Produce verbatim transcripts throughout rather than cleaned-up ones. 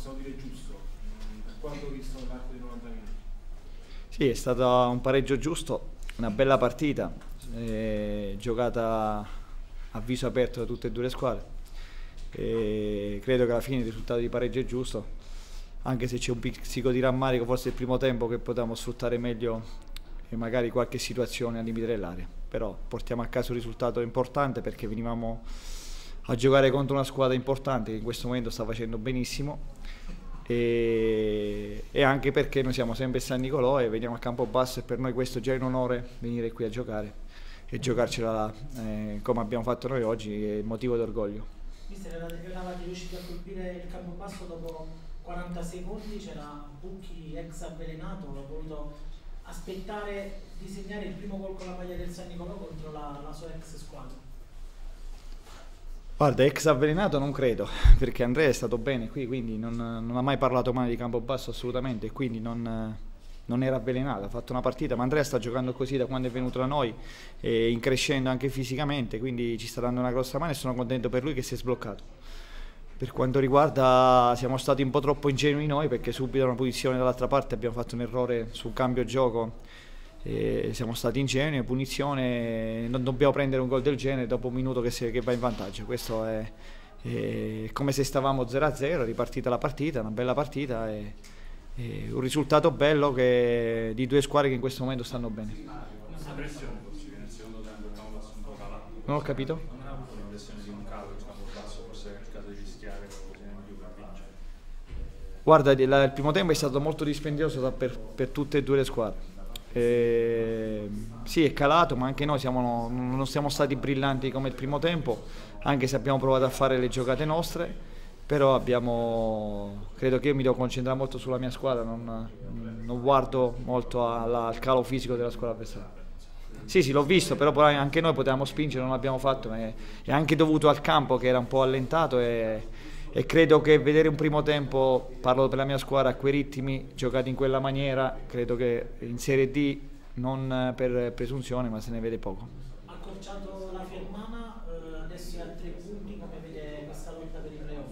possiamo dire giusto, per quanto visto nell'arco di novanta minuti. Sì, è stato un pareggio giusto, una bella partita, eh, giocata a viso aperto da tutte e due le squadre. E credo che alla fine il risultato di pareggio è giusto, anche se c'è un pizzico di rammarico, forse il primo tempo, che potevamo sfruttare meglio e magari qualche situazione al limite dell'area. Però portiamo a casa un risultato importante perché venivamo a giocare contro una squadra importante che in questo momento sta facendo benissimo, e, e anche perché noi siamo sempre San Nicolò e veniamo a Campobasso, e per noi questo è già un onore venire qui a giocare e giocarcela eh, come abbiamo fatto noi oggi, è motivo d'orgoglio. Mister, eravate riusciti a colpire il Campobasso dopo quaranta secondi, c'era Bucchi ex avvelenato, ha voluto aspettare di segnare il primo gol con la maglia del San Nicolò contro la, la sua ex squadra. Guarda, ex avvelenato non credo, perché Andrea è stato bene qui, quindi non, non ha mai parlato male di Campobasso assolutamente, e quindi non, non era avvelenato, ha fatto una partita, ma Andrea sta giocando così da quando è venuto da noi, e in crescendo anche fisicamente, quindi ci sta dando una grossa mano e sono contento per lui che si è sbloccato. Per quanto riguarda, siamo stati un po' troppo ingenui noi, perché subito da una posizione dall'altra parte abbiamo fatto un errore sul cambio gioco, e siamo stati ingenui, punizione, non dobbiamo prendere un gol del genere dopo un minuto che, si, che va in vantaggio. Questo è, è come se stavamo zero a zero, ripartita la partita, una bella partita e, e un risultato bello che, di due squadre che in questo momento stanno bene. La pressione forse nel secondo tempo il Campobasso un po' calato. Non ho capito? Non ha avuto l'impressione di un calo il Campobasso, forse è il caso di rischiare qualcosa in più per vincere. Guarda, il primo tempo è stato molto dispendioso per, per tutte e due le squadre. Eh, sì, è calato, ma anche noi siamo, non siamo stati brillanti come il primo tempo, anche se abbiamo provato a fare le giocate nostre, però abbiamo, credo che io mi devo concentrare molto sulla mia squadra, non, non guardo molto alla, al calo fisico della squadra avversaria. Sì, sì, l'ho visto, però poi anche noi potevamo spingere, non l'abbiamo fatto, è, è anche dovuto al campo che era un po' allentato, e, e credo che vedere un primo tempo, parlo per la mia squadra, a quei ritmi, giocati in quella maniera, credo che in Serie D, non per presunzione, ma se ne vede poco. Accorciato la Fermana, eh, adesso è a tre punti, come vede questa lotta per i playoff?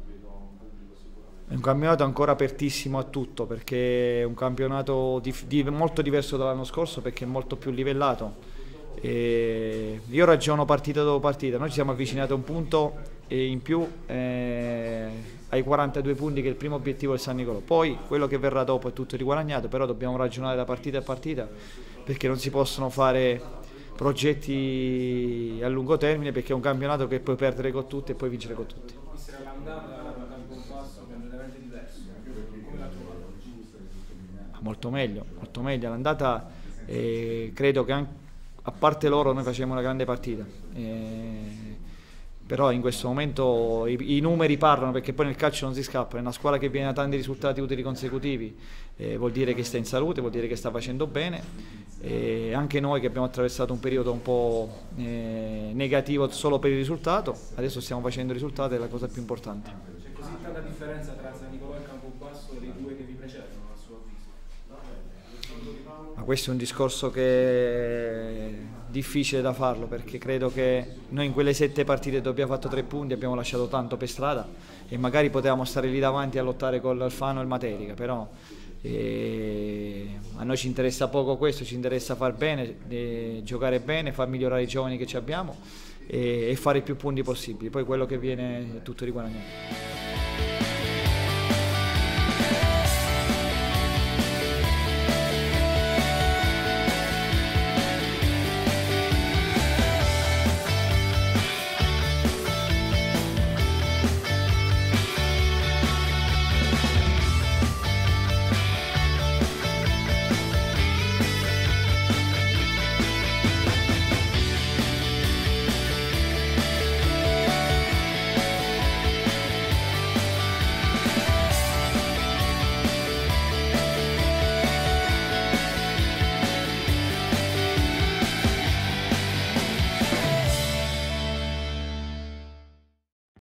È un campionato ancora apertissimo a tutto, perché è un campionato di, di, molto diverso dall'anno scorso, perché è molto più livellato. E io ragiono partita dopo partita, noi ci siamo avvicinati a un punto e in più eh, ai quarantadue punti, che è il primo obiettivo del San Nicolò. Poi quello che verrà dopo è tutto riguadagnato, però dobbiamo ragionare da partita a partita, perché non si possono fare progetti a lungo termine, perché è un campionato che puoi perdere con tutti e puoi vincere con tutti. Mister, l'andata da Campobasso è completamente diverso, come la trovate? Molto meglio, molto meglio. L'andata eh, credo che anche, a parte loro, noi facciamo una grande partita. Eh, però in questo momento i, i numeri parlano, perché poi nel calcio non si scappa, è una squadra che viene da tanti risultati utili consecutivi, eh, vuol dire che sta in salute, vuol dire che sta facendo bene, e anche noi che abbiamo attraversato un periodo un po' eh, negativo solo per il risultato, adesso stiamo facendo il risultato, è la cosa più importante. C'è così tanta differenza tra San Nicolò e Campobasso dei due che vi precedono, a suo avviso? Ma questo è un discorso che è difficile da farlo, perché credo che noi in quelle sette partite dove abbiamo fatto tre punti abbiamo lasciato tanto per strada, e magari potevamo stare lì davanti a lottare con l'Alfano e il Materica, però eh, a noi ci interessa poco questo, ci interessa far bene, eh, giocare bene, far migliorare i giovani che ci abbiamo e, e fare più punti possibili, poi quello che viene è tutto riguadagnato.